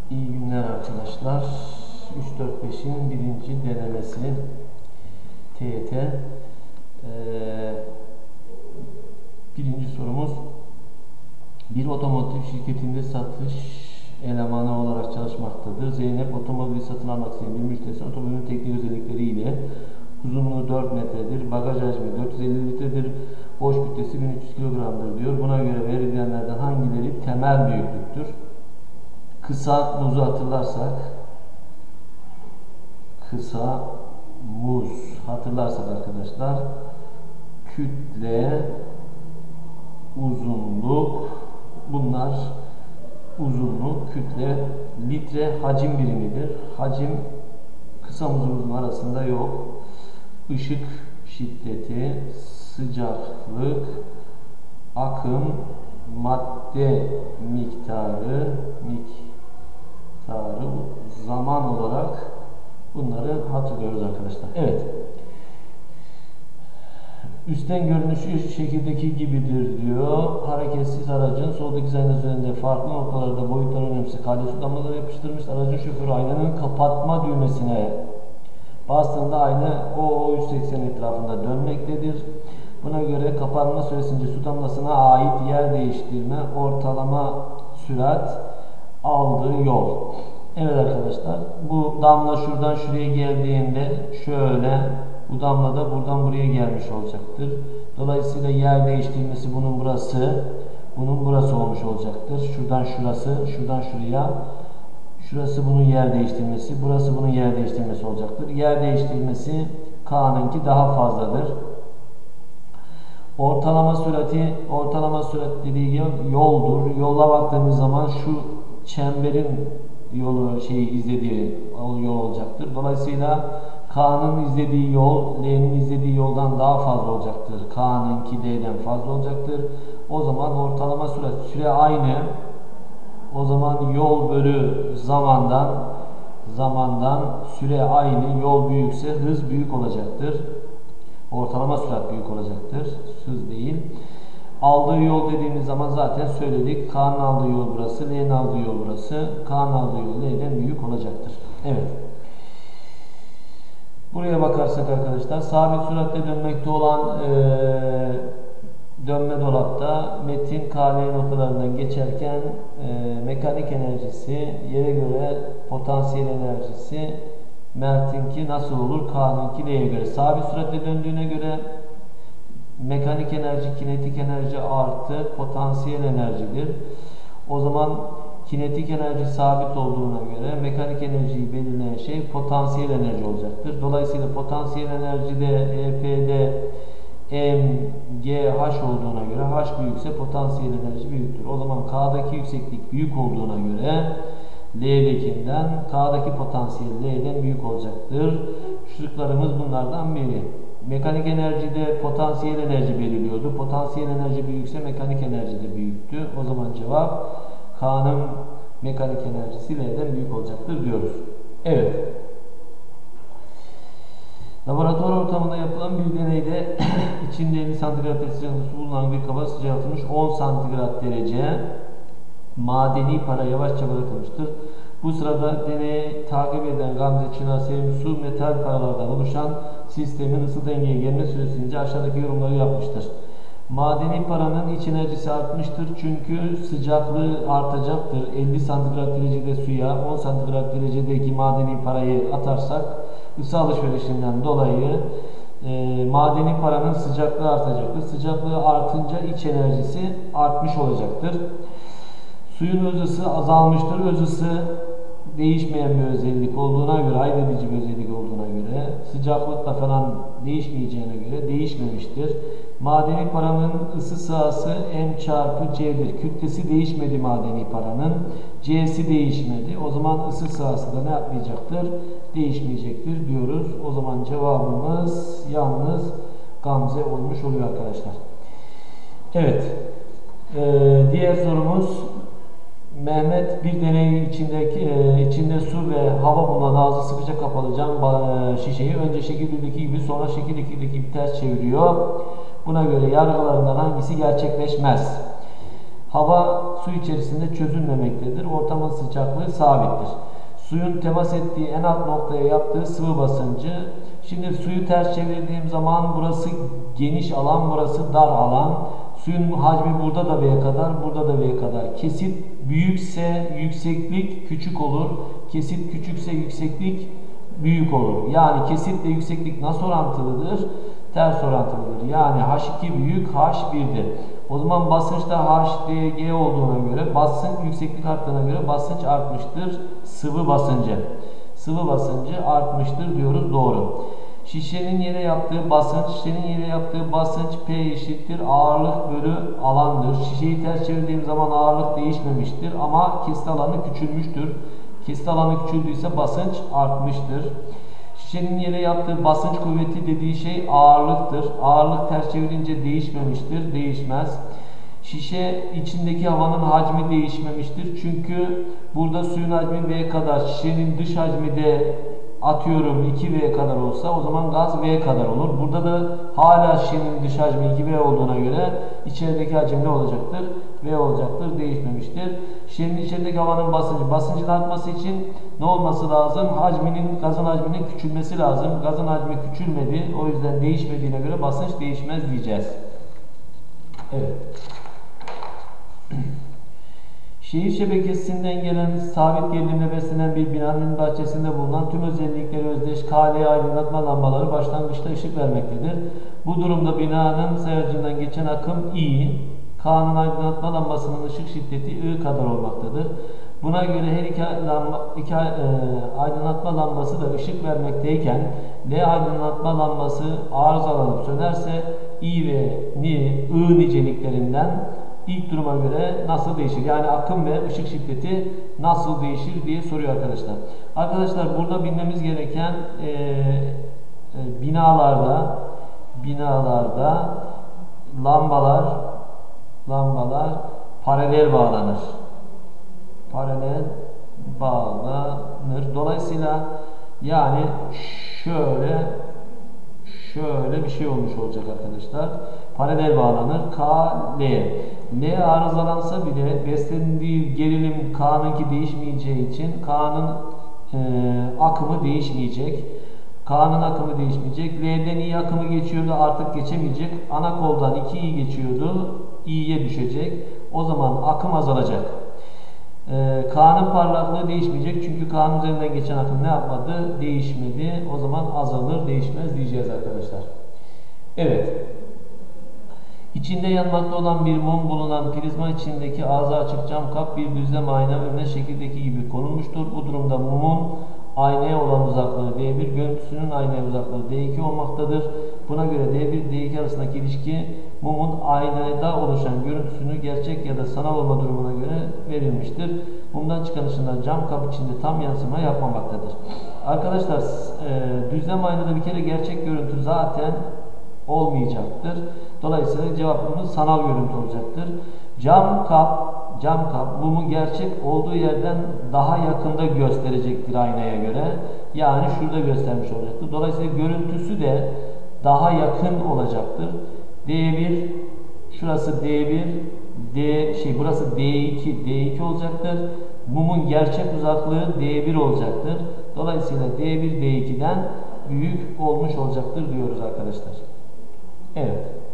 İyi günler arkadaşlar. 3-4-5'in birinci denemesi TYT. Birinci sorumuz: bir otomotiv şirketinde satış elemanı olarak çalışmaktadır. Zeynep otomobili satın almak isteyen bir müşterisi otomobilin teknik özellikleriyle uzunluğu 4 metredir, bagaj hacmi 450 litredir, boş kütlesi 1300 kilogramdır diyor. Buna göre verilenlerden hangileri temel büyüklüktür? Kısa muzu hatırlarsak, kısa muz hatırlarsak arkadaşlar, kütle, uzunluk, bunlar uzunluk, kütle, litre hacim birimidir. Hacim kısa muzumuzun arasında yok. Işık şiddeti, sıcaklık, akım, madde miktarı, zaman olarak bunları hatırlıyoruz arkadaşlar. Evet. Üstten görünüşü şekildeki gibidir diyor. Hareketsiz aracın soldaki ayna üzerinde farklı noktalarda boyutlar önemsiz kalesi damlaları yapıştırmış. Aracın şoförü aynanın kapatma düğmesine bastığında ayna o 180 etrafında dönmektedir. Buna göre kapanma süresince su damlasına ait yer değiştirme, ortalama sürat, aldığı yol. Evet arkadaşlar, bu damla şuradan şuraya geldiğinde şöyle, bu damla da buradan buraya gelmiş olacaktır. Dolayısıyla yer değiştirmesi bunun burası olmuş olacaktır. Şuradan şurası, şuradan şuraya. Şurası bunun yer değiştirmesi, burası bunun yer değiştirmesi olacaktır. Yer değiştirmesi K'nınki daha fazladır. Ortalama sürat dediği yoldur. Yola baktığımız zaman şu çemberin yolu izlediği yol olacaktır. Dolayısıyla K'nın izlediği yol L'nin izlediği yoldan daha fazla olacaktır. K'nınki L'den fazla olacaktır. O zaman ortalama süre aynı. O zaman yol bölü zamandan süre aynı. Yol büyükse hız büyük olacaktır. Ortalama sürat büyük olacaktır. Hız değil. Aldığı yol dediğimiz zaman zaten söyledik. K'nın aldığı yol burası, L'nin aldığı yol burası. K'nın aldığı yol L'den büyük olacaktır. Evet. Buraya bakarsak arkadaşlar, sabit süratle dönmekte olan dönme dolapta metin KL noktalarından geçerken mekanik enerjisi, yere göre potansiyel enerjisi Mert'inki nasıl olur? K'nınki L'ye göre. Sabit süratle döndüğüne göre mekanik enerji, kinetik enerji artı potansiyel enerjidir. O zaman kinetik enerji sabit olduğuna göre mekanik enerjiyi belirleyen şey potansiyel enerji olacaktır. Dolayısıyla potansiyel enerjide EP'de M, G, H olduğuna göre H büyükse potansiyel enerji büyüktür. O zaman K'daki yükseklik büyük olduğuna göre L'dekinden K'daki potansiyel L'den büyük olacaktır. Şıklarımız bunlardan biri. Mekanik enerjide potansiyel enerji belirliyordu. Potansiyel enerji büyükse mekanik enerji de büyüktü. O zaman cevap K'nın mekanik enerjisi L'den büyük olacaktır diyoruz. Evet. Laboratuvar ortamında yapılan bir deneyde içinde 50 santigrat derece sıcaklıkta bulunan bir kaba sıcaklatılmış 10 santigrat derece madeni para yavaşça bırakılmıştır. Bu sırada deneyi takip eden Gamze, Çınar, Sevim, Su, metal paralardan oluşan sistemin ısı dengeye gelme süresince aşağıdaki yorumları yapmıştır. Madeni paranın iç enerjisi artmıştır çünkü sıcaklığı artacaktır. 50 santigrat derecede suya 10 santigrat derecedeki madeni parayı atarsak ısı alışverişinden dolayı madeni paranın sıcaklığı artacaktır. Sıcaklığı artınca iç enerjisi artmış olacaktır. Suyun öz ısı azalmıştır. Öz ısı değişmeyen bir özellik olduğuna göre, ayırt edici bir özellik olduğuna göre, sıcaklıkla falan değişmeyeceğine göre değişmemiştir. Madeni paranın ısı sahası M çarpı C'dir. Kütlesi değişmedi madeni paranın. C'si değişmedi. O zaman ısı sahası da ne yapmayacaktır? Değişmeyecektir diyoruz. O zaman cevabımız yalnız Gamze olmuş oluyor arkadaşlar. Evet. Diğer sorumuz: Mehmet bir deney içinde su ve hava bulunan ağzı sıkıca kapalı cam şişeyi önce şekil 1'deki gibi sonra şekil 2'deki gibi ters çeviriyor. Buna göre yargılarından hangisi gerçekleşmez? Hava su içerisinde çözülmemektedir. Ortamın sıcaklığı sabittir. Suyun temas ettiği en alt noktaya yaptığı sıvı basıncı. Şimdi suyu ters çevirdiğim zaman burası geniş alan, burası dar alan. Suyun hacmi burada da V'ye kadar, burada da V'ye kadar. Kesit büyükse yükseklik küçük olur. Kesit küçükse yükseklik büyük olur. Yani kesitle yükseklik nasıl orantılıdır? Ters orantılıdır. Yani H2 büyük H1'dir. O zaman basınçta HDG olduğuna göre, basınç yükseklik arttığına göre basınç artmıştır. Sıvı basıncı. Sıvı basıncı artmıştır diyoruz. Doğru. Şişenin yere yaptığı basınç P eşittir ağırlık bölü alandır. Şişeyi ters çevirdiğim zaman ağırlık değişmemiştir ama kesit alanı küçülmüştür. Kesit alanı küçüldüyse basınç artmıştır. Şişenin yere yaptığı basınç kuvveti dediği şey ağırlıktır. Ağırlık ters çevirince değişmemiştir, değişmez. Şişe içindeki havanın hacmi değişmemiştir. Çünkü burada suyun hacmi V kadar, şişenin dış hacmi de atıyorum 2V kadar olsa o zaman gaz V kadar olur. Burada da hala şişenin dış hacmi 2V olduğuna göre içerideki hacim ne olacaktır? V olacaktır. Değişmemiştir. Şişenin içerideki havanın basıncın artması için ne olması lazım? Gazın hacminin küçülmesi lazım. Gazın hacmi küçülmedi. O yüzden değişmediğine göre basınç değişmez diyeceğiz. Evet. Şehir şebekesinden gelen sabit gerilimle beslenen bir binanın bahçesinde bulunan tüm özellikleri özdeş KL aydınlatma lambaları başlangıçta ışık vermektedir. Bu durumda binanın sayacından geçen akım I, K'nın aydınlatma lambasının ışık şiddeti I kadar olmaktadır. Buna göre her iki aydınlatma lambası da ışık vermekteyken L aydınlatma lambası arızalanıp sönerse I ve I niceliklerinden İlk duruma göre nasıl değişir? Yani akım ve ışık şiddeti nasıl değişir diye soruyor arkadaşlar. Arkadaşlar burada bilmemiz gereken binalarda lambalar paralel bağlanır. Paralel bağlanır. Dolayısıyla yani şöyle bir şey olmuş olacak arkadaşlar. Paralel bağlanır. K, L. L arızalansa bile beslendiği gerilim K'nınki değişmeyeceği için K'nın akımı değişmeyecek. K'nın akımı değişmeyecek. L'den I akımı geçiyordu. Artık geçemeyecek. Ana koldan 2I geçiyordu. İ'ye düşecek. O zaman akım azalacak. K'nın parlaklığı değişmeyecek. Çünkü K'nın üzerinden geçen akım ne yapmadı? Değişmedi. O zaman azalır, değişmez diyeceğiz arkadaşlar. Evet. İçinde yanmakta olan bir mum bulunan prizma içindeki ağzı açık cam kap bir düzlem ayna önüne şekildeki gibi konulmuştur. Bu durumda mumun aynaya olan uzaklığı D1, görüntüsünün aynaya uzaklığı D2 olmaktadır. Buna göre D1 D2 arasındaki ilişki mumun aynada oluşan görüntüsünü gerçek ya da sanal olma durumuna göre verilmiştir. Mumdan çıkan ışınlar cam kap içinde tam yansıma yapmamaktadır. Arkadaşlar düzlem aynada bir kere gerçek görüntü zaten olmayacaktır. Dolayısıyla cevabımız sanal görüntü olacaktır. Cam kap mumu gerçek olduğu yerden daha yakında gösterecektir aynaya göre. Yani şurada göstermiş olacaktır. Dolayısıyla görüntüsü de daha yakın olacaktır. D1 şurası D1 burası D2 olacaktır. Mumun gerçek uzaklığı D1 olacaktır. Dolayısıyla D1 D2'den büyük olmuş olacaktır diyoruz arkadaşlar. Evet.